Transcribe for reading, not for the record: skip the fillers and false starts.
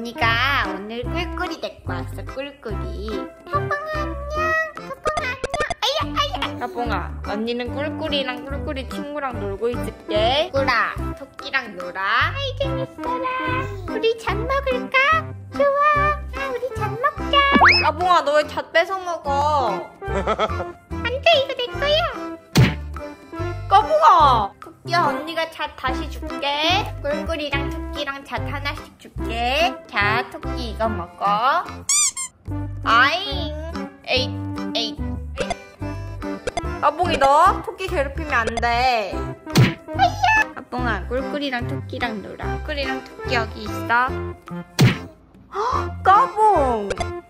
언니가 오늘 꿀꿀이 데리고 왔어. 꿀꿀이. 여봉아 안녕. 여봉아 안녕. 아야. 여봉아, 언니는 꿀꿀이랑 꿀꿀이 친구랑 놀고 있을게. 꿀아, 토끼랑 놀아. 아이 재밌어라. 우리 잣 먹을까? 좋아. 우리 잣 먹자. 여봉아, 너 왜 잣 뺏어 먹어? 안돼, 이거 내 거야. 까봉아! 토끼야, 언니가 잣 다시 줄게. 꿀꿀이랑 토끼랑 잣 하나씩 줄게. 자, 토끼 이거 먹어. 아잉. 에잇, 에잇. 까봉이 너 토끼 괴롭히면 안 돼. 아이야. 까봉아, 꿀꿀이랑 토끼랑 놀아. 꿀꿀이랑 토끼 여기 있어. 헉, 까봉!